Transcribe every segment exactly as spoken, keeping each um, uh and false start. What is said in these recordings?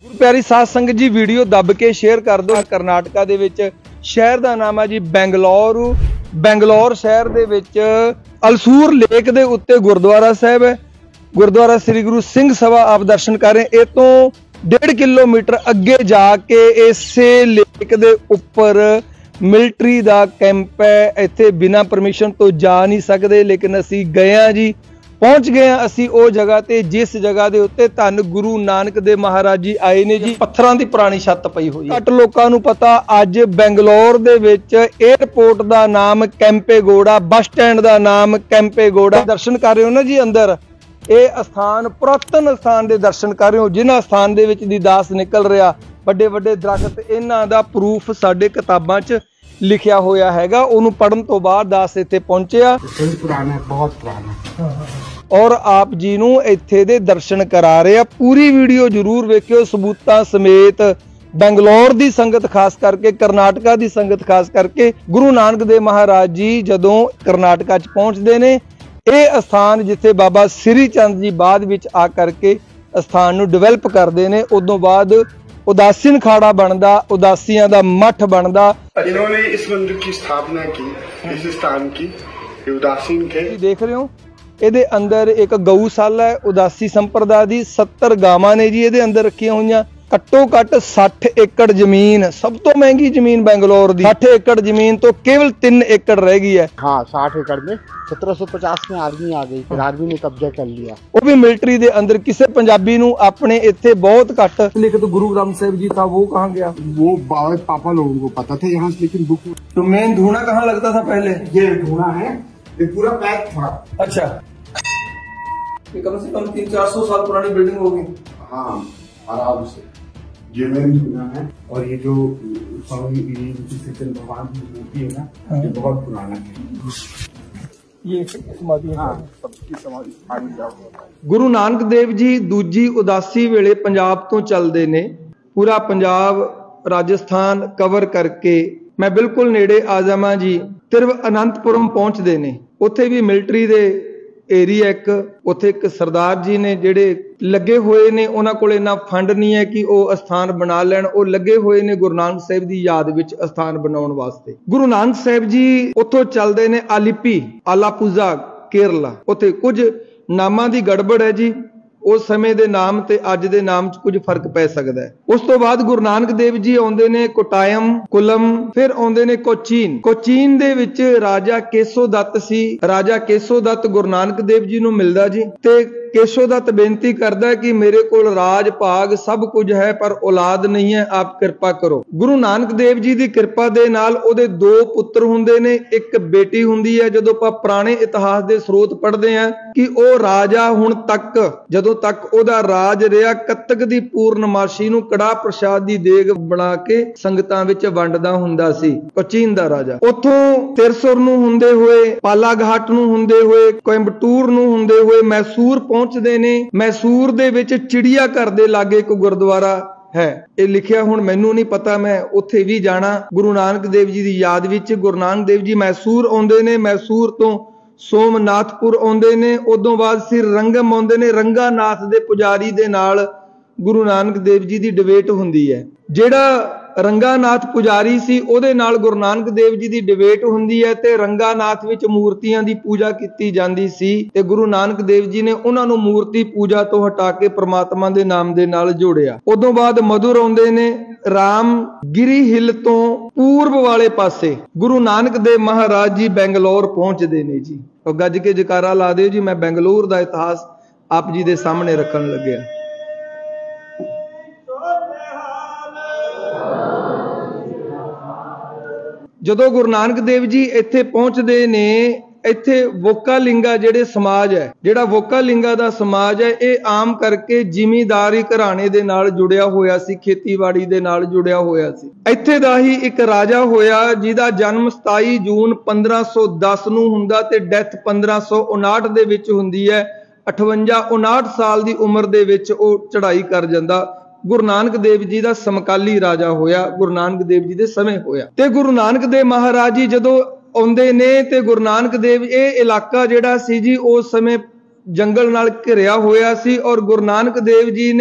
ਗੁਰੂ ਪਿਆਰੀ ਸਾਧ ਸੰਗਤ ਜੀ, ਵੀਡੀਓ ਦੱਬ ਕੇ ਸ਼ੇਅਰ ਕਰ ਦਿਓ। ਕਰਨਾਟਕਾ ਦੇ ਵਿੱਚ ਸ਼ਹਿਰ ਦਾ ਨਾਮ ਹੈ ਜੀ ਬੈਂਗਲੌਰ। ਬੈਂਗਲੌਰ ਸ਼ਹਿਰ ਦੇ ਵਿੱਚ ਅਲਸੂਰ ਲੇਕ ਦੇ ਉੱਤੇ ਗੁਰਦੁਆਰਾ ਸਾਹਿਬ ਹੈ। ਗੁਰਦੁਆਰਾ ਸ੍ਰੀ ਗੁਰੂ ਸਿੰਘ ਸਭਾ ਆਪ ਦਰਸ਼ਨ ਕਰ ਰਹੇ। ਇਹ ਤੋਂ डेढ़ किलोमीटर अगे जाके इसे लेक दे उपर मिलिटरी दा कैंप है। इत्थे बिना परमिशन तो जा नहीं सकते, लेकिन असी गए हाँ जी, पहुंच गए हाँ असी ओ जगह ते जिस जगह दे उत्ते धन गुरु नानक देव महाराज जी आए ने जी। पत्थरां दी पुरानी छत पई हुई है। घट लोकां नूं पता अज बेंगलौर दे विच एयरपोर्ट दा नाम कैंपेगौड़ा, बस स्टैंड दा नाम कैंपेगौड़ा। दर्शन कर रहे हो ना जी अंदर, ਇਹ ਅਸਥਾਨ ਪੁਰਾਤਨ ਅਸਥਾਨ ਦੇ ਦਰਸ਼ਨ ਕਰ ਰਹੇ ਹੋ। ਜਿਨ੍ਹਾਂ ਅਸਥਾਨ ਦੇ ਵਿੱਚ ਦੀ ਦਾਸ ਨਿਕਲ ਰਿਹਾ, ਵੱਡੇ ਵੱਡੇ ਦਰਖਤ, ਇਹਨਾਂ ਦਾ ਪ੍ਰੂਫ ਸਾਡੇ ਕਿਤਾਬਾਂ 'ਚ ਲਿਖਿਆ ਹੋਇਆ ਹੈਗਾ। ਉਹਨੂੰ ਪੜਨ ਤੋਂ ਬਾਅਦ ਦਾਸ ਇੱਥੇ ਪਹੁੰਚਿਆ। ਪੁਰਾਣਾ, ਬਹੁਤ ਪੁਰਾਣਾ, ਔਰ ਆਪ ਜੀ ਨੂੰ ਇੱਥੇ ਦੇ ਦਰਸ਼ਨ ਕਰਾ ਰਹੇ ਆ। ਪੂਰੀ ਵੀਡੀਓ ਜ਼ਰੂਰ ਵੇਖਿਓ ਸਬੂਤਾਂ ਸਮੇਤ। ਬੈਂਗਲੌਰ ਦੀ ਸੰਗਤ ਖਾਸ ਕਰਕੇ, ਕਰਨਾਟਕਾ ਦੀ ਸੰਗਤ ਖਾਸ ਕਰਕੇ, ਗੁਰੂ ਨਾਨਕ ਦੇਵ ਮਹਾਰਾਜ ਜੀ ਜਦੋਂ ਕਰਨਾਟਕਾ 'ਚ ਪਹੁੰਚਦੇ ਨੇ, ਇਹ ਅਸਥਾਨ ਜਿੱਥੇ ਬਾਬਾ ਸ੍ਰੀ ਚੰਦ ਜੀ ਬਾਅਦ ਵਿੱਚ ਆ ਕਰਕੇ ਅਸਥਾਨ ਨੂੰ ਡਿਵੈਲਪ ਕਰਦੇ ਨੇ, ਉਦੋਂ ਬਾਅਦ ਉਦਾਸੀਨ ਖਾੜਾ ਬਣਦਾ, ਉਦਾਸੀਆਂ ਦਾ ਮੱਠ ਬਣਦਾ। इन्होंने इस मंदिर की स्थापना की, इस स्थान की उदासीन के। देख रहे हो ਇਹਦੇ ਅੰਦਰ ਇੱਕ ਗਊਸ਼ਾਲਾ ਹੈ ਉਦਾਸੀ ਸੰਪਰਦਾ ਦੀ। सत्तर ਗਾਵਾਂ ਨੇ ਜੀ ਇਹਦੇ ਅੰਦਰ ਰੱਖੀਆਂ ਹੋਈਆਂ। ਘੱਟੋ ਘੱਟ साठ एकड़ ਜ਼ਮੀਨ, ਸਭ ਤੋਂ ਮਹਿੰਗੀ ਜ਼ਮੀਨ ਬੈਂਗਲੌਰ ਦੀ। साठ एकड़ ਜ਼ਮੀਨ ਤੋਂ केवल तीन एकड़ रह गई है। हाँ, साठ एकड़ में सत्रह सौ पचास में आर्मी आ गई, फिर आर्मी ने कब्जा कर लिया। वो भी मिलिट्री दे अंदर। किसे पंजाबी नूं अपने इत्थे बहुत घट लिखत गुरु ग्रंथ साहिब जी था, वो कहाँ गया? वो पापा लोगों को पता था यहाँ से, लेकिन बुक। तो मेन धूना कहाँ लगता था पहले? ये धूना है, ये पूरा पैक था। अच्छा, ये कम से कम तीन चार सौ साल पुरानी बिल्डिंग होगी। हाँ, आराम से। ये मेन धूना है, और ये जो स्वामी भगवान की मूर्ति है ना, ये बहुत पुराना है। ये समाधि। हाँ, सबकी समाधि। गुरु नानक देव जी दूजी उदासी वेले पंजाब तो चलते ने। पूरा पंजाब राजस्थान कवर करके मैं बिल्कुल नेड़े आ जावां जी, तिरुवनंतपुरम पहुंचते ने। उत्थे भी मिलिटरी दे एरिया एक, उत्थे एक सरदार जी ने जेड़े लगे हुए ने, उन्हां कोल इन्ना फंड नहीं है कि वो अस्थान बना लैण। वो लगे हुए ने गुरु नानक साहिब दी याद विच अस्थान बनाउण वास्ते। गुरु नानक साहिब जी उत्थों चलदे ने आलिपी, आलापुजा, केरला। उत्थे कुछ नामां दी गड़बड़ है जी। उस समय दे नाम ते अज दे नाम च कुछ फर्क पै सकदा है। उस तो बाद गुरु नानक देव जी आउंदे ने कोटायम, कुलम, फिर आउंदे ने कोचीन। कोचीन दे विच राजा केसो दत्त सी। राजा केसो दत्त गुरु नानक देव जी नूं मिलदा जी, ते केसो दत्त बेनती करदा है कि मेरे कोल राज भाग सब कुछ है, पर औलाद नहीं है, आप कृपा करो। गुरु नानक देव जी दी कृपा दे नाल ओदे दो पुत्र हुंदे ने, एक बेटी हुंदी है। जदों ਆਪਾਂ पुराने इतिहास दे स्रोत पढ़दे हैं कि ਉਹ ਰਾਜਾ ਹੁਣ ਤੱਕ, ਜਦੋਂ तक ओदा राज रहा, कत्तक दी पूर्णमासी नूं कड़ाह प्रसाद दी देग बना के संगतां विच वंडदा हुंदा सी। कोचीन दा राजा उत्थों तिरसुर नूं हुंदे होए, पालाघाट नूं हुंदे होए, कोयंबटूर नूं हुंदे होए मैसूर पहुंचदे ने। मैसूर दे विच चिड़िया घर दे लागे एक गुरुद्वारा है, ये लिखिया हुण मैनू नहीं पता, मैं उत्थे भी जाना। गुरु नानक देव जी दी याद विच गुरु नानक देव जी मैसूर आउंदे ने। मैसूर तो सोमनाथपुर आउंदे ने। उदों बाद सिर रंगम आउंदे ने। रंगानाथ दे पुजारी दे नाल गुरु नानक देव जी दी डिबेट हुंदी है। जेड़ा रंगानाथ पुजारी सी, ओदे नाल गुरु नानक देव जी दी डिबेट हुंदी है, ते रंगानाथ विच मूर्तियां दी पूजा कीती जांदी सी, ते गुरु नानक देव जी ने उन्हां नूं मूर्ति पूजा तो हटा के परमात्मा दे नाम दे नाल जोड़िया। उदों बाद मधुर आउंदे ने। रामगिरी हिल तो पूर्व वाले पासे गुरु नानक देव महाराज जी बेंगलौर पहुंचते ने जी। तो गज के जकारा ला दिओ जी, मैं बेंगलौर दा इतिहास आप जी दे सामने रखन लग्या। जदों गुरु नानक देव जी इत्थे पहुंचते ने, ਇੱਥੇ ਵੋਕਾਲਿੰਗਾ ਜਿਹੜੇ ਸਮਾਜ ਹੈ, ਜਿਹੜਾ ਵੋਕਾਲਿੰਗਾ ਦਾ ਸਮਾਜ ਹੈ, ਇਹ ਆਮ ਕਰਕੇ ਜ਼ਿਮੀਂਦਾਰੀ ਘਰਾਣੇ ਦੇ ਨਾਲ ਜੁੜਿਆ ਹੋਇਆ ਸੀ, ਖੇਤੀਬਾੜੀ ਦੇ ਨਾਲ ਜੁੜਿਆ ਹੋਇਆ ਸੀ। ਇੱਥੇ ਦਾ ਹੀ ਇੱਕ ਰਾਜਾ ਹੋਇਆ ਜਿਹਦਾ ਜਨਮ ਸਤਾਈ ਜੂਨ ਪੰਦਰਾਂ ਸੌ ਦਸ ਨੂੰ ਹੁੰਦਾ ਤੇ ਡੈਥ ਪੰਦਰਾਂ ਸੌ ਉਨਾਹਠ ਦੇ ਵਿੱਚ ਹੁੰਦੀ ਹੈ। ਅਠਵੰਜਾ ਉਨਾਹਠ ਸਾਲ ਦੀ ਉਮਰ ਦੇ ਵਿੱਚ ਉਹ ਚੜ੍ਹਾਈ ਕਰ ਜਾਂਦਾ। गुरु नानक देव जी का समकाली राजा होया, गुरु नानक देव जी के समय होया। ते गुरु नानक देव महाराज जी जदों आउंदे ने, ते गुरु नानक देव ये इलाका जिहड़ा सी जी उस समय जंगल नाल घिरिया होया सी, और गुरु नानक देव जी ने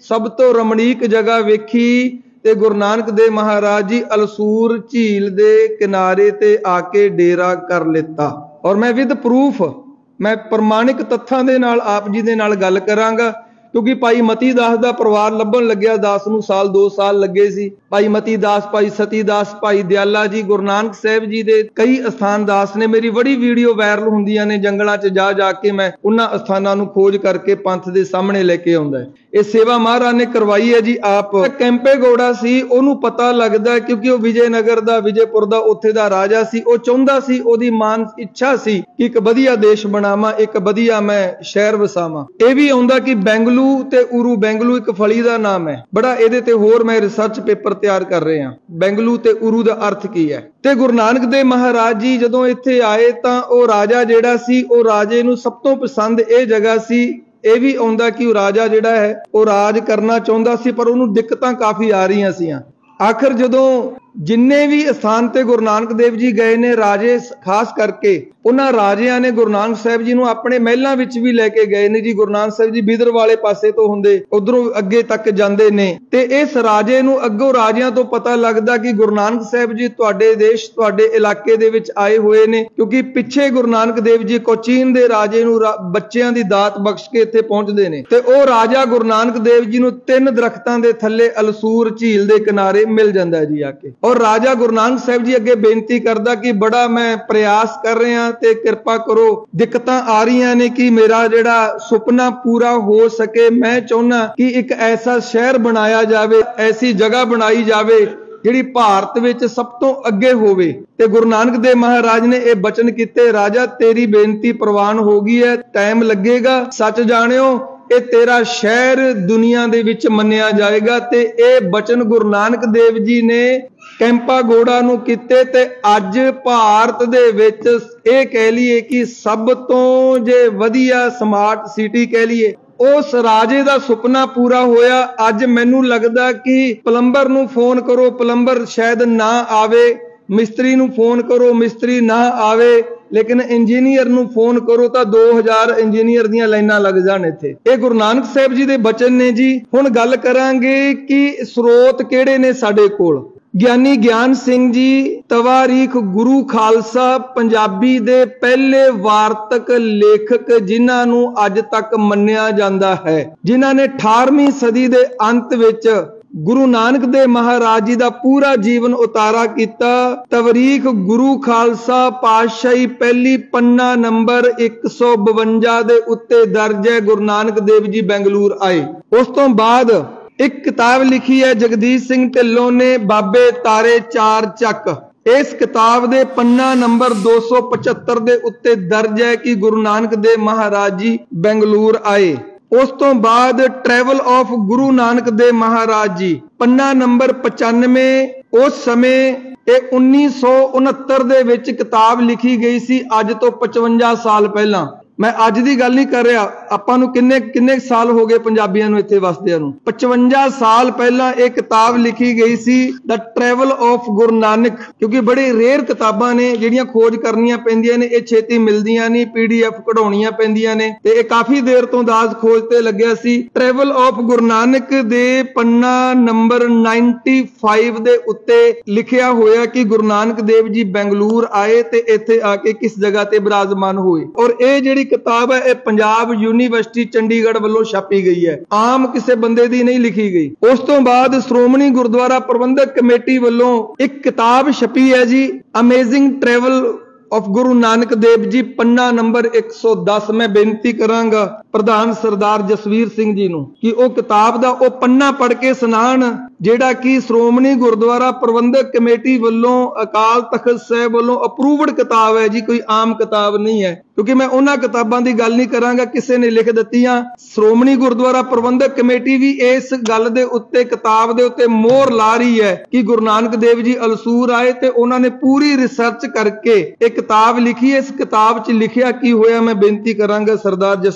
ਸਭ ਤੋਂ ਰਮਣੀਕ ਜਗ੍ਹਾ ਵੇਖੀ ਤੇ ਗੁਰੂ ਨਾਨਕ ਦੇਵ ਮਹਾਰਾਜ ਜੀ ਅਲਸੂਰ ਝੀਲ ਦੇ ਕਿਨਾਰੇ ਤੇ ਆ ਕੇ ਡੇਰਾ ਕਰ ਲਿੱਤਾ। ਔਰ ਮੈਂ ਵਿਦ ਪ੍ਰੂਫ, ਮੈਂ ਪ੍ਰਮਾਣਿਕ ਤੱਥਾਂ ਦੇ ਨਾਲ ਆਪ ਜੀ ਦੇ ਨਾਲ ਗੱਲ ਕਰਾਂਗਾ, ਕਿਉਂਕਿ ਭਾਈ ਮਤੀ ਦਾਸ ਦਾ ਪਰਿਵਾਰ ਲੱਭਣ ਲੱਗਿਆ ਦਾਸ ਨੂੰ ਸਾਲ ਦੋ ਸਾਲ ਲੱਗੇ ਸੀ। ਭਾਈ ਮਤੀ ਦਾਸ, ਭਾਈ ਸਤੀ ਦਾਸ, ਭਾਈ ਦਿਆਲਾ ਜੀ, ਗੁਰੂ ਨਾਨਕ ਸਾਹਿਬ ਜੀ ਦੇ ਕਈ ਅਸਥਾਨ ਦਾਸ ਨੇ। ਮੇਰੀ ਬੜੀ ਵੀਡੀਓ ਵਾਇਰਲ ਹੁੰਦੀਆਂ ਨੇ, ਜੰਗਲਾਂ 'ਚ ਜਾ ਜਾ ਕੇ ਮੈਂ ਉਹਨਾਂ ਅਸਥਾਨਾਂ ਨੂੰ ਖੋਜ ਕਰਕੇ ਪੰਥ ਦੇ ਸਾਹਮਣੇ ਲੈ ਕੇ ਆਉਂਦਾ ਹੈ। ਇਹ ਸੇਵਾ ਮਹਾਰਾਜ ਨੇ ਕਰਵਾਈ ਹੈ ਜੀ ਆਪ। ਕੈਂਪੇ ਗੌੜਾ ਸੀ, ਉਹਨੂੰ ਪਤਾ ਲੱਗਦਾ ਕਿਉਂਕਿ ਉਹ ਵਿਜੇ ਨਗਰ ਦਾ, ਵਿਜੇਪੁਰ ਦਾ ਉੱਥੇ ਦਾ ਰਾਜਾ ਸੀ। ਉਹ ਚਾਹੁੰਦਾ ਸੀ, ਉਹਦੀ ਮਾਨ ਇੱਛਾ ਸੀ ਕਿ ਇੱਕ ਵਧੀਆ ਦੇਸ਼ ਬਣਾਵਾਂ, ਇੱਕ ਵਧੀਆ ਮੈਂ ਸ਼ਹਿਰ ਵਸਾਵਾਂ। ਇਹ ਵੀ ਆਉਂਦਾ ਕਿ ਬੈਂਗਲੂ ਤੇ ਉਰੂ, ਬੈਂਗਲੂ ਇੱਕ ਫਲੀ ਦਾ ਨਾਮ ਹੈ, ਬੜਾ ਇਹਦੇ ਤੇ ਹੋਰ ਮੈਂ ਰਿਸਰਚ ਪੇਪਰ ਤਿਆਰ ਕਰ ਰਹੇ ਹਾਂ। ਬੈਂਗਲੂ ਤੇ ਉਰੂ ਦਾ ਅਰਥ ਕੀ ਹੈ? ਤੇ ਗੁਰੂ ਨਾਨਕ ਦੇਵ ਮਹਾਰਾਜ ਜੀ ਜਦੋਂ ਇੱਥੇ ਆਏ ਤਾਂ ਉਹ ਰਾਜਾ ਜਿਹੜਾ ਸੀ, ਉਹ ਰਾਜੇ ਨੂੰ ਸਭ ਤੋਂ ਪਸੰਦ ਇਹ ਜਗ੍ਹਾ ਸੀ। ਇਹ ਵੀ ਆਉਂਦਾ ਕਿ ਉਹ ਰਾਜਾ ਜਿਹੜਾ ਹੈ ਉਹ ਰਾਜ ਕਰਨਾ ਚਾਹੁੰਦਾ ਸੀ, ਪਰ ਉਹਨੂੰ ਦਿੱਕਤਾਂ ਕਾਫੀ ਆ ਰਹੀਆਂ ਸੀ। ਆਖਰ ਜਦੋਂ ਜਿੰਨੇ ਵੀ ਸਥਾਨ ਤੇ ਗੁਰੂ ਨਾਨਕ ਦੇਵ ਜੀ ਗਏ ਨੇ, ਰਾਜੇ ਖਾਸ ਕਰਕੇ, ਉਹਨਾਂ ਰਾਜਿਆਂ ਨੇ ਗੁਰੂ ਨਾਨਕ ਸਾਹਿਬ ਜੀ ਨੂੰ ਆਪਣੇ ਮਹਿਲਾਂ ਵਿੱਚ ਵੀ ਲੈ ਕੇ ਗਏ ਨੇ ਜੀ। ਗੁਰੂ ਨਾਨਕ ਸਾਹਿਬ ਜੀ ਬਿਦਰ ਵਾਲੇ ਪਾਸੇ ਤੋਂ ਹੁੰਦੇ ਉਧਰੋਂ ਅੱਗੇ ਤੱਕ ਜਾਂਦੇ ਨੇ, ਤੇ ਇਸ ਰਾਜੇ ਨੂੰ ਅੱਗੋਂ ਰਾਜਿਆਂ ਤੋਂ ਪਤਾ ਲੱਗਦਾ ਕਿ ਗੁਰੂ ਨਾਨਕ ਸਾਹਿਬ ਜੀ ਤੁਹਾਡੇ ਦੇਸ਼, ਤੁਹਾਡੇ ਇਲਾਕੇ ਦੇ ਵਿੱਚ ਆਏ ਹੋਏ ਨੇ, ਕਿਉਂਕਿ ਪਿੱਛੇ ਗੁਰੂ ਨਾਨਕ ਦੇਵ ਜੀ ਕੋਚੀਨ ਦੇ ਰਾਜੇ ਨੂੰ ਬੱਚਿਆਂ ਦੀ ਦਾਤ ਬਖਸ਼ ਕੇ ਇੱਥੇ ਪਹੁੰਚਦੇ ਨੇ। ਤੇ ਉਹ ਰਾਜਾ ਗੁਰੂ ਨਾਨਕ ਦੇਵ ਜੀ ਨੂੰ ਤਿੰਨ ਦਰਖਤਾਂ ਦੇ ਥੱਲੇ ਅਲਸੂਰ ਝੀਲ ਦੇ ਕਿਨਾਰੇ ਮਿਲ ਜਾਂਦਾ ਹੈ ਜੀ ਆ ਕੇ। ਔਰ ਰਾਜਾ ਗੁਰੂ ਨਾਨਕ ਸਾਹਿਬ ਜੀ ਅੱਗੇ ਬੇਨਤੀ ਕਰਦਾ ਕਿ ਬੜਾ ਮੈਂ ਪ੍ਰਯਾਸ ਕਰ ਰਿਹਾ ਤੇ ਕਿਰਪਾ ਕਰੋ, ਦਿੱਕਤਾਂ ਆ ਰਹੀਆਂ ਨੇ ਕਿ ਮੇਰਾ ਜਿਹੜਾ ਸੁਪਨਾ ਪੂਰਾ ਹੋ ਸਕੇ। ਮੈਂ ਚਾਹੁੰਦਾ ਕਿ ਇੱਕ ਐਸਾ ਸ਼ਹਿਰ ਬਣਾਇਆ ਜਾਵੇ, ਐਸੀ ਜਗ੍ਹਾ ਬਣਾਈ ਜਾਵੇ ਜਿਹੜੀ ਭਾਰਤ ਵਿੱਚ ਸਭ ਤੋਂ ਅੱਗੇ ਹੋਵੇ। ਤੇ ਗੁਰੂ ਨਾਨਕ ਦੇਵ ਮਹਾਰਾਜ ਨੇ ਇਹ ਬਚਨ ਕੀਤੇ, ਰਾਜਾ ਤੇਰੀ ਬੇਨਤੀ ਪ੍ਰਵਾਨ ਹੋ ਗਈ ਹੈ, ਟਾਈਮ ਲੱਗੇਗਾ, ਸੱਚ ਜਾਣਿਓ ਇਹ ਤੇਰਾ ਸ਼ਹਿਰ ਦੁਨੀਆ ਦੇ ਵਿੱਚ ਮੰਨਿਆ ਜਾਏਗਾ। ਤੇ ਇਹ ਬਚਨ ਗੁਰੂ ਨਾਨਕ ਦੇਵ ਜੀ ਨੇ ਕੈਂਪਾ ਗੌੜਾ ਨੂੰ ਕੀਤੇ। ਤੇ ਅੱਜ ਭਾਰਤ ਦੇ ਵਿੱਚ ਇਹ ਕਹਿ ਲਈਏ ਕਿ ਸਭ ਤੋਂ ਜੇ ਵਧੀਆ ਸਮਾਰਟ ਸਿਟੀ ਕਹਿ ਲਈਏ, ਉਸ ਰਾਜੇ ਦਾ ਸੁਪਨਾ ਪੂਰਾ ਹੋਇਆ। ਅੱਜ ਮੈਨੂੰ ਲੱਗਦਾ ਕਿ ਪਲੰਬਰ ਨੂੰ ਫੋਨ ਕਰੋ, ਪਲੰਬਰ ਸ਼ਾਇਦ ਨਾ ਆਵੇ, ਮਿਸਤਰੀ ਨੂੰ ਫੋਨ ਕਰੋ, ਮਿਸਤਰੀ ਨਾ ਆਵੇ, ਲੇਕਿਨ ਇੰਜੀਨੀਅਰ ਨੂੰ ਫੋਨ ਕਰੋ ਤਾਂ ਦੋ ਹਜ਼ਾਰ ਇੰਜੀਨੀਅਰ ਦੀਆਂ ਲਾਈਨਾਂ ਲੱਗ ਜਾਣ ਇੱਥੇ। ਇਹ ਗੁਰੂ ਨਾਨਕ ਸਾਹਿਬ ਜੀ ਦੇ ਬਚਨ ਨੇ ਜੀ। ਹੁਣ ਗੱਲ ਕਰਾਂਗੇ ਕਿ ਸਰੋਤ ਕਿਹੜੇ ਨੇ ਸਾਡੇ ਕੋਲ। ਗਿਆਨੀ ਗਿਆਨ ਸਿੰਘ ਜੀ, ਤਵਾਰੀਖ ਗੁਰੂ ਖਾਲਸਾ, ਪੰਜਾਬੀ ਦੇ ਪਹਿਲੇ ਵਾਰਤਕ ਲੇਖਕ ਜਿਨ੍ਹਾਂ ਨੂੰ ਅੱਜ ਤੱਕ ਮੰਨਿਆ ਜਾਂਦਾ ਹੈ, ਜਿਨ੍ਹਾਂ ਨੇ ਅਠਾਰਵੀਂ ਸਦੀ ਦੇ ਅੰਤ ਵਿੱਚ ਗੁਰੂ ਨਾਨਕ ਦੇਵ ਮਹਾਰਾਜ ਜੀ ਦਾ ਪੂਰਾ ਜੀਵਨ ਉਤਾਰਾ ਕੀਤਾ। ਤਵਰੀਖ ਗੁਰੂ ਖਾਲਸਾ ਪਾਤਸ਼ਾਹੀ ਪਹਿਲੀ, ਪੰਨਾ ਨੰਬਰ ਇੱਕ ਸੌ ਬਵੰਜਾ ਦੇ ਉੱਤੇ ਦਰਜ ਹੈ। ਗੁਰੂ ਨਾਨਕ ਦੇਵ ਜੀ ਬੈਂਗਲੂਰ ਆਏ। ਉਸ ਤੋਂ ਬਾਅਦ ਇੱਕ ਕਿਤਾਬ ਲਿਖੀ ਹੈ ਜਗਦੀਸ਼ ਸਿੰਘ ਢਿੱਲੋਂ ਨੇ, ਬਾਬੇ ਤਾਰੇ ਚਾਰ ਚੱਕ। ਇਸ ਕਿਤਾਬ ਦੇ ਪੰਨਾ ਨੰਬਰ ਦੋ ਸੌ ਪਚੱਤਰ ਦੇ ਉੱਤੇ ਦਰਜ ਹੈ ਕਿ ਗੁਰੂ ਨਾਨਕ ਦੇਵ ਮਹਾਰਾਜ ਜੀ ਬੈਂਗਲੂਰ ਆਏ। ਉਸ ਤੋਂ ਬਾਅਦ ਟਰੈਵਲ ਆਫ ਗੁਰੂ ਨਾਨਕ ਦੇਵ ਮਹਾਰਾਜ ਜੀ, ਪੰਨਾ ਨੰਬਰ ਪਚਾਨਵੇਂ। ਉਸ ਸਮੇਂ ਇਹ ਉੱਨੀ ਸੌ ਉਨੱਤਰ ਦੇ ਵਿੱਚ ਕਿਤਾਬ ਲਿਖੀ ਗਈ ਸੀ, ਅੱਜ ਤੋਂ ਪਚਵੰਜਾ ਸਾਲ ਪਹਿਲਾਂ। ਮੈਂ ਅੱਜ ਦੀ ਗੱਲ ਨਹੀਂ ਕਰ ਰਿਹਾ, ਆਪਾਂ ਨੂੰ ਕਿੰਨੇ ਕਿੰਨੇ ਸਾਲ ਹੋ ਗਏ ਪੰਜਾਬੀਆਂ ਨੂੰ ਇੱਥੇ ਵਸਦਿਆਂ ਨੂੰ। ਪਚਵੰਜਾ ਸਾਲ ਪਹਿਲਾਂ ਇਹ ਕਿਤਾਬ ਲਿਖੀ ਗਈ ਸੀ, ਦਾ ਟਰੈਵਲ ਆਫ ਗੁਰੂ ਨਾਨਕ। ਕਿਉਂਕਿ ਬੜੇ ਰੇਅਰ ਕਿਤਾਬਾਂ ਨੇ ਜਿਹੜੀਆਂ ਖੋਜ ਕਰਨੀਆਂ ਪੈਂਦੀਆਂ ਨੇ, ਇਹ ਛੇਤੀ ਮਿਲਦੀਆਂ ਨਹੀਂ, ਪੀਡੀਐਫ ਕਢਾਉਣੀਆਂ ਪੈਂਦੀਆਂ ਨੇ। ਤੇ ਇਹ ਕਾਫੀ ਦੇਰ ਤੋਂ ਦਾਸ ਖੋਜ ਤੇ ਲੱਗਿਆ ਸੀ। ਟਰੈਵਲ ਆਫ ਗੁਰੂ ਨਾਨਕ ਦੇ ਪੰਨਾ ਨੰਬਰ ਪਚਾਨਵੇਂ ਦੇ ਉੱਤੇ ਲਿਖਿਆ ਹੋਇਆ ਕਿ ਗੁਰੂ ਨਾਨਕ ਦੇਵ ਜੀ ਬੈਂਗਲੂਰ ਆਏ ਤੇ ਇੱਥੇ ਆ ਕੇ ਕਿਸ ਜਗ੍ਹਾ ਤੇ ਬਿਰਾਜਮਾਨ ਹੋਏ। ਔਰ ਇਹ ਜਿਹੜੀ ਕਿਤਾਬ ਹੈ ਇਹ ਪੰਜਾਬ ਯੂਨੀਵਰਸਿਟੀ ਚੰਡੀਗੜ੍ਹ ਵੱਲੋਂ ਛਾਪੀ ਗਈ ਹੈ, ਆਮ ਕਿਸੇ ਬੰਦੇ ਦੀ ਨਹੀਂ ਲਿਖੀ ਗਈ। ਉਸ ਤੋਂ ਬਾਅਦ ਸ਼੍ਰੋਮਣੀ ਗੁਰਦੁਆਰਾ ਪ੍ਰਬੰਧਕ ਕਮੇਟੀ ਵੱਲੋਂ ਇੱਕ ਕਿਤਾਬ ਛਪੀ ਹੈ ਜੀ, amazing travel of Guru Nanak Dev ji, ਪੰਨਾ ਨੰਬਰ ਇੱਕ ਸੌ ਦਸ। ਮੈਂ ਬੇਨਤੀ ਕਰਾਂਗਾ ਪ੍ਰਧਾਨ ਸਰਦਾਰ ਜਸਵੀਰ ਸਿੰਘ ਜੀ ਨੂੰ ਕਿ ਉਹ ਕਿਤਾਬ ਦਾ ਉਹ ਪੰਨਾ ਪੜ੍ਹ ਕੇ ਸੁਣਾਉਣ, ਜਿਹੜਾ ਕਿ ਸ਼੍ਰੋਮਣੀ ਗੁਰਦੁਆਰਾ ਪ੍ਰਬੰਧਕ ਕਮੇਟੀ ਵੱਲੋਂ, ਅਕਾਲ ਤਖਤ ਸਾਹਿਬ ਵੱਲੋਂ ਅਪਰੂਵਡ ਕਿਤਾਬ ਹੈ ਜੀ, ਕੋਈ ਆਮ ਕਿਤਾਬ ਨਹੀਂ ਹੈ। ਕਿਉਂਕਿ ਮੈਂ ਉਹਨਾਂ ਕਿਤਾਬਾਂ ਦੀ ਗੱਲ ਨਹੀਂ ਕਰਾਂਗਾ ਕਿਸੇ ਨੇ ਲਿਖ ਦਿੱਤੀਆਂ। ਸ਼੍ਰੋਮਣੀ ਗੁਰਦੁਆਰਾ ਪ੍ਰਬੰਧਕ ਕਮੇਟੀ ਵੀ ਇਸ ਗੱਲ ਦੇ ਉੱਤੇ, ਕਿਤਾਬ ਦੇ ਉੱਤੇ ਮੋਹਰ ਲਾ ਰਹੀ ਹੈ ਕਿ ਗੁਰੂ ਨਾਨਕ ਦੇਵ ਜੀ ਅਲਸੂਰ ਆਏ, ਤੇ ਉਹਨਾਂ ਨੇ ਪੂਰੀ ਰਿਸਰਚ ਕਰਕੇ ਇਹ ਕਿਤਾਬ ਲਿਖੀ ਹੈ। ਇਸ ਕਿਤਾਬ 'ਚ ਲਿਖਿਆ ਕੀ ਹੋਇਆ ਮੈਂ ਬੇਨਤੀ ਕਰਾਂਗਾ ਸਰਦਾਰ ਜਸਵੀਰ ਸਿੰਘ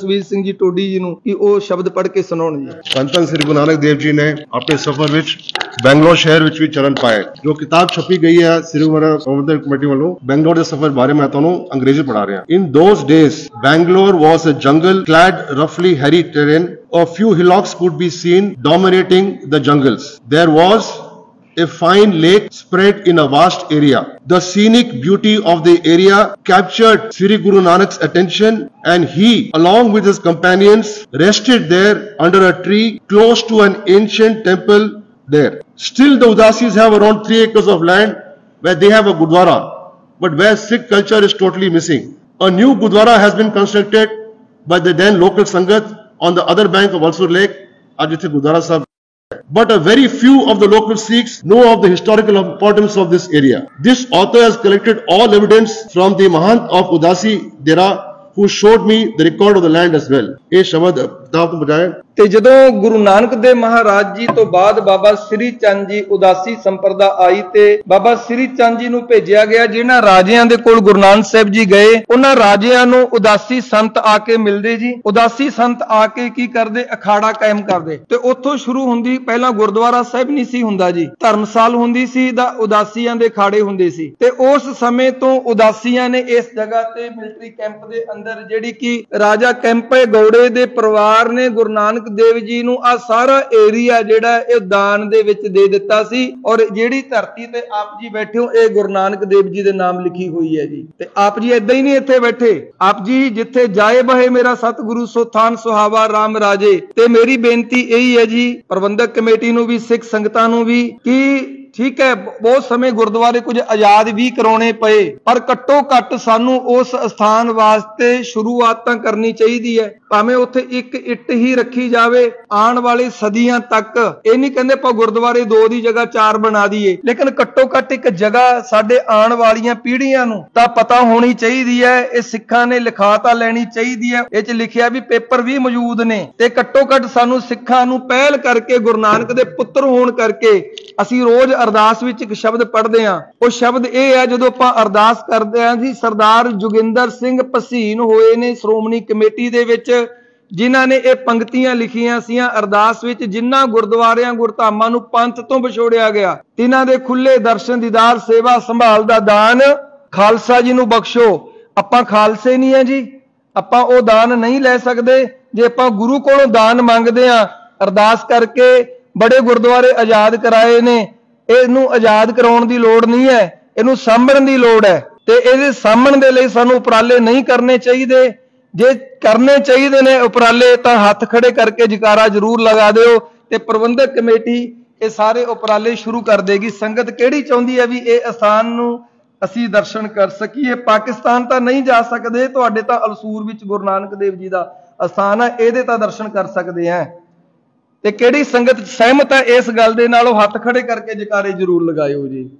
जी टोडी जी ਨੂੰ ਕਿ ਉਹ ਸ਼ਬਦ ਪੜ੍ਹ ਕੇ ਸੁਣਾਉਣ ਜੀ। ਧੰਨ ਧੰਨ ਸ੍ਰੀ ਗੁਰੂ ਨਾਨਕ ਦੇਵ ਜੀ ਨੇ ਆਪਣੇ ਸਫ਼ਰ ਵਿੱਚ ਬੈਂਗਲੌਰ ਸ਼ਹਿਰ ਵਿੱਚ ਵੀ ਚਰਨ ਪਾਏ। ਜੋ ਕਿਤਾਬ ਛਪੀ ਗਈ ਹੈ ਸ੍ਰੀ ਗੁਰੂ ਪ੍ਰਬੰਧਕ ਕਮੇਟੀ ਵੱਲੋਂ ਬੈਂਗਲੌਰ ਦੇ ਸਫ਼ਰ ਬਾਰੇ ਮੈਂ ਤੁਹਾਨੂੰ ਅੰਗਰੇਜ਼ੀ ਪੜ੍ਹਾ ਰਿਹਾ। In those days, Bangalore was a jungle clad roughly hairy terrain. A few hillocks could be seen dominating the jungles. There was a fine lake spread in a vast area. The scenic beauty of the area captured Sri Guru Nanak's attention, and he, along with his companions, rested there under a tree close to an ancient temple there. Still, the Udasis have around three acres of land where they have a Gurdwara, but where Sikh culture is totally missing. A new Gurdwara has been constructed by the then local Sangat on the other bank of Valsur Lake. Ajithe Gurdwara Sahib. But a very few of the local Sikhs know of the historical importance of this area. This author has collected all evidence from the Mahant of Udasi Dera, who showed me the record of the land as well. ਇਹ ਸ਼ਬਦ ਕਿਤਾਬ ਤੋਂ ਬਜਾਏ ਤੇ ਜਦੋਂ ਗੁਰੂ ਨਾਨਕ ਦੇਵ ਮਹਾਰਾਜ ਜੀ ਤੋਂ ਬਾਅਦ ਬਾਬਾ ਸ੍ਰੀ ਚੰਦ ਜੀ ਉਦਾਸੀ ਸੰਪਰਦਾ ਆਈ ਤੇ ਬਾਬਾ ਸ੍ਰੀ ਚੰਦ ਜੀ ਨੂੰ ਭੇਜਿਆ ਗਿਆ। ਜਿਹਨਾਂ ਰਾਜਿਆਂ ਦੇ ਕੋਲ ਗੁਰੂ ਨਾਨਕ ਸਾਹਿਬ ਜੀ ਗਏ ਉਹਨਾਂ ਰਾਜਿਆਂ ਨੂੰ ਉਦਾਸੀ ਸੰਤ ਆ ਕੇ ਮਿਲਦੇ ਜੀ। ਉਦਾਸੀ ਸੰਤ ਆ ਕੇ ਕੀ ਕਰਦੇ? ਅਖਾੜਾ ਕਾਇਮ ਕਰਦੇ ਤੇ ਉੱਥੋਂ ਸ਼ੁਰੂ ਹੁੰਦੀ। ਪਹਿਲਾਂ ਗੁਰਦੁਆਰਾ ਸਾਹਿਬ ਨਹੀਂ ਸੀ ਹੁੰਦਾ ਜੀ, ਧਰਮਸਾਲ ਹੁੰਦੀ ਸੀ ਦਾ ਉਦਾਸੀਆਂ ਦੇ ਅਖਾੜੇ ਹੁੰਦੇ ਸੀ। ਤੇ ਉਸ ਸਮੇਂ ਤੋਂ ਉਦਾਸੀਆਂ ਨੇ ਇਸ ਜਗ੍ਹਾ ਤੇ ਮਿਲਟਰੀ ਕੈਂਪ ਦੇ ਅੰਦਰ ਜਿਹੜੀ ਕਿ ਰਾਜਾ ਕੈਂਪੇ ਗੌੜੇ ਦੇ ਪਰਿਵਾਰ ਨੇ ਗੁਰੂ ਨਾਨਕ ਦੇਵ ਜੀ ਨੂੰ ਆ ਸਾਰਾ ਏਰੀਆ ਜਿਹੜਾ ਇਹ ਦਾਨ ਦੇ ਵਿੱਚ ਦੇ ਦਿੱਤਾ ਸੀ। ਔਰ ਜਿਹੜੀ ਧਰਤੀ ਤੇ ਆਪ ਜੀ ਬੈਠੇ ਹੋ ਇਹ ਗੁਰੂ ਨਾਨਕ ਦੇਵ ਜੀ ਦੇ ਨਾਮ ਲਿਖੀ ਹੋਈ ਹੈ ਜੀ। ਤੇ ਆਪ ਜੀ ਏਦਾਂ ਹੀ ਨਹੀਂ ਇੱਥੇ ਬੈਠੇ। ਆਪ ਜੀ ਜਿੱਥੇ ਜਾਏ ਬਹੇ ਮੇਰਾ ਸਤਿਗੁਰੂ ਸੋ ਥਾਨ ਸੁਹਾਵਾ ਰਾਮ ਰਾਜੇ। ਤੇ ਮੇਰੀ ਬੇਨਤੀ ਇਹੀ ਹੈ ਜੀ ਪ੍ਰਬੰਧਕ ਕਮੇਟੀ ਨੂੰ ਵੀ ਸਿੱਖ ਸੰਗਤਾਂ ਨੂੰ ਵੀ ਕਿ ਠੀਕ ਹੈ ਬਹੁਤ ਸਮੇਂ ਗੁਰਦੁਆਰੇ ਕੁਝ ਆਜ਼ਾਦ ਵੀ ਕਰਾਉਣੇ ਪਏ ਪਰ ਘੱਟੋ ਘੱਟ ਸਾਨੂੰ ਉਸ ਸਥਾਨ ਵਾਸਤੇ ਸ਼ੁਰੂਆਤ ਤਾਂ ਕਰਨੀ ਚਾਹੀਦੀ ਹੈ। ਭਾਵੇਂ ਉੱਥੇ ਇੱਕ ਇੱਟ ਹੀ ਰੱਖੀ ਜਾਵੇ ਆਉਣ ਵਾਲੀ ਸਦੀਆਂ ਤੱਕ। ਇਹ ਨਹੀਂ ਕਹਿੰਦੇ ਆਪਾਂ ਗੁਰਦੁਆਰੇ ਦੋ ਦੀ ਜਗ੍ਹਾ ਚਾਰ ਬਣਾ ਦਈਏ, ਲੇਕਿਨ ਘੱਟੋ ਘੱਟ ਇੱਕ ਜਗ੍ਹਾ ਸਾਡੇ ਆਉਣ ਵਾਲੀਆਂ ਪੀੜ੍ਹੀਆਂ ਨੂੰ ਤਾਂ ਪਤਾ ਹੋਣੀ ਚਾਹੀਦੀ ਹੈ। ਇਹ ਸਿੱਖਾਂ ਨੇ ਲਿਖਾ ਤਾਂ ਲੈਣੀ ਚਾਹੀਦੀ ਹੈ। ਇਹ 'ਚ ਲਿਖਿਆ ਵੀ ਪੇਪਰ ਵੀ ਮੌਜੂਦ ਨੇ ਤੇ ਘੱਟੋ ਘੱਟ ਸਾਨੂੰ ਸਿੱਖਾਂ ਨੂੰ ਪਹਿਲ ਕਰਕੇ ਗੁਰੂ ਨਾਨਕ ਦੇ ਪੁੱਤਰ ਹੋਣ ਕਰਕੇ ਅਸੀਂ ਰੋਜ਼ ਅਰਦਾਸ ਵਿੱਚ ਇੱਕ ਸ਼ਬਦ ਪੜ੍ਹਦੇ ਹਾਂ। ਉਹ ਸ਼ਬਦ ਇਹ ਹੈ ਜਦੋਂ ਆਪਾਂ ਅਰਦਾਸ ਕਰਦੇ ਹਾਂ ਜੀ ਸਰਦਾਰ ਜੋਗਿੰਦਰ ਸਿੰਘ ਭਸੀਨ ਹੋਏ ਨੇ ਸ਼੍ਰੋਮਣੀ ਕਮੇਟੀ ਦੇ ਵਿੱਚ ਜਿਨ੍ਹਾਂ ਨੇ ਇਹ ਪੰਕਤੀਆਂ ਲਿਖੀਆਂ ਸੀਆਂ ਅਰਦਾਸ ਵਿੱਚ। ਜਿਨ੍ਹਾਂ ਗੁਰਦੁਆਰਿਆਂ ਗੁਰਧਾਮਾਂ ਨੂੰ ਪੰਥ ਤੋਂ ਵਿਛੋੜਿਆ ਗਿਆ ਤਿਨਾਂ ਦੇ ਖੁੱਲੇ ਦਰਸ਼ਨ ਦੀਦਾਰ ਸੇਵਾ ਸੰਭਾਲ ਦਾ ਦਾਨ ਖਾਲਸਾ ਜੀ ਨੂੰ ਬਖਸ਼ੋ। ਆਪਾਂ ਖਾਲਸੇ ਨਹੀਂ ਹੈ ਜੀ, ਆਪਾਂ ਉਹ ਦਾਨ ਨਹੀਂ ਲੈ ਸਕਦੇ। ਜੇ ਆਪਾਂ ਗੁਰੂ ਕੋਲੋਂ ਦਾਨ ਮੰਗਦੇ ਹਾਂ ਅਰਦਾਸ ਕਰਕੇ ਬੜੇ ਗੁਰਦੁਆਰੇ ਆਜ਼ਾਦ ਕਰਾਏ ਨੇ, ਇਹਨੂੰ ਆਜ਼ਾਦ ਕਰਾਉਣ ਦੀ ਲੋੜ ਨਹੀਂ ਹੈ, ਇਹਨੂੰ ਸਾਂਭਣ ਦੀ ਲੋੜ ਹੈ। ਤੇ ਇਹਦੇ ਸਾਂਭਣ ਦੇ ਲਈ ਸਾਨੂੰ ਉਪਰਾਲੇ ਨਹੀਂ ਕਰਨੇ ਚਾਹੀਦੇ। ਜੇ ਕਰਨੇ ਚਾਹੀਦੇ ਨੇ ਉਪਰਾਲੇ ਤਾਂ ਹੱਥ ਖੜੇ ਕਰਕੇ ਜਕਾਰਾ ਜ਼ਰੂਰ ਲਗਾ ਦਿਓ ਤੇ ਪ੍ਰਬੰਧਕ ਕਮੇਟੀ ਇਹ ਸਾਰੇ ਉਪਰਾਲੇ ਸ਼ੁਰੂ ਕਰ ਦੇਗੀ। ਸੰਗਤ ਕਿਹੜੀ ਚਾਹੁੰਦੀ ਹੈ ਵੀ ਇਹ ਅਸਥਾਨ ਨੂੰ ਅਸੀਂ ਦਰਸ਼ਨ ਕਰ ਸਕੀਏ। ਪਾਕਿਸਤਾਨ ਤਾਂ ਨਹੀਂ ਜਾ ਸਕਦੇ, ਤੁਹਾਡੇ ਤਾਂ ਅਲਸੂਰ ਵਿੱਚ ਗੁਰੂ ਨਾਨਕ ਦੇਵ ਜੀ ਦਾ ਅਸਥਾਨ ਹੈ, ਇਹਦੇ ਤਾਂ ਦਰਸ਼ਨ ਕਰ ਸਕਦੇ ਆ। ਤੇ ਕਿਹੜੀ ਸੰਗਤ ਸਹਿਮਤ ਹੈ ਇਸ ਗੱਲ ਦੇ ਨਾਲ ਉਹ ਹੱਥ ਖੜੇ ਕਰਕੇ ਜਕਾਰੇ ਜ਼ਰੂਰ ਲਗਾਇਓ ਜੀ।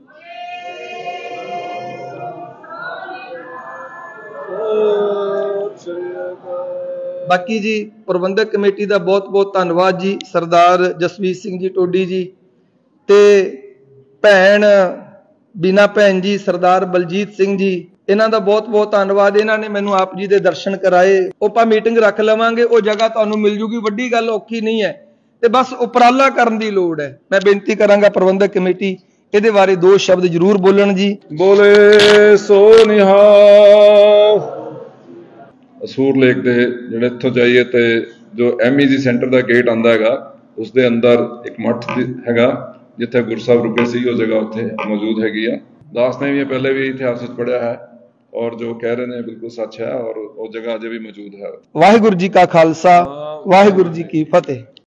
ਬਾਕੀ ਜੀ ਪ੍ਰਬੰਧਕ ਕਮੇਟੀ ਦਾ ਬਹੁਤ ਬਹੁਤ ਧੰਨਵਾਦ ਜੀ। ਸਰਦਾਰ ਜਸਵੀਰ ਸਿੰਘ ਜੀ ਟੋਡੀ ਜੀ ਤੇ ਭੈਣ ਬੀਨਾ ਭੈਣ ਜੀ, ਸਰਦਾਰ ਬਲਜੀਤ ਸਿੰਘ ਜੀ, ਇਹਨਾਂ ਦਾ ਬਹੁਤ ਬਹੁਤ ਧੰਨਵਾਦ। ਇਹਨਾਂ ਨੇ ਮੈਨੂੰ ਆਪ ਜੀ ਦੇ ਦਰਸ਼ਨ ਕਰਾਏ। ਉਹ ਆਪਾਂ ਮੀਟਿੰਗ ਰੱਖ ਲਵਾਂਗੇ, ਉਹ ਜਗ੍ਹਾ ਤੁਹਾਨੂੰ ਮਿਲ ਜੂਗੀ। ਵੱਡੀ ਗੱਲ ਔਖੀ ਨਹੀਂ ਹੈ ਤੇ ਬਸ ਉਪਰਾਲਾ ਕਰਨ ਦੀ ਲੋੜ ਹੈ। ਮੈਂ ਬੇਨਤੀ ਕਰਾਂਗਾ ਪ੍ਰਬੰਧਕ ਕਮੇਟੀ ਇਹਦੇ ਬਾਰੇ ਦੋ ਸ਼ਬਦ ਜ਼ਰੂਰ ਬੋਲਣ ਜੀ। ਬੋਲੇ ਸੋ ਨਿਹਾਲ। ਅਸੂਰ ਲੇਕ ਦੇ ਜਿਹੜੇ ਇੱਥੋਂ ਜਾਈਏ ਤੇ ਜੋ ਐਮ ਈ ਜੀ ਸੈਂਟਰ ਦਾ ਗੇਟ ਆਉਂਦਾ ਹੈਗਾ ਉਸ ਦੇ ਅੰਦਰ ਇੱਕ ਮੱਠ ਹੈਗਾ ਜਿੱਥੇ ਗੁਰੂ ਸਾਹਿਬ ਰੁਕੇ ਸੀ, ਉਹ ਜਗ੍ਹਾ ਉੱਥੇ ਮੌਜੂਦ ਹੈਗੀ ਆ। ਦਾਸ ਨੇ ਵੀ ਪਹਿਲੇ ਵੀ ਇਤਿਹਾਸ ਵਿੱਚ ਪੜ੍ਹਿਆ ਹੈ ਔਰ ਜੋ ਕਹਿ ਰਹੇ ਨੇ ਬਿਲਕੁਲ ਸੱਚ ਹੈ ਔਰ ਉਹ ਜਗ੍ਹਾ ਅਜੇ ਵੀ ਮੌਜੂਦ ਹੈ। ਵਾਹਿਗੁਰੂ ਜੀ ਕਾ ਖਾਲਸਾ, ਵਾਹਿਗੁਰੂ ਜੀ ਕੀ ਫਤਿਹ।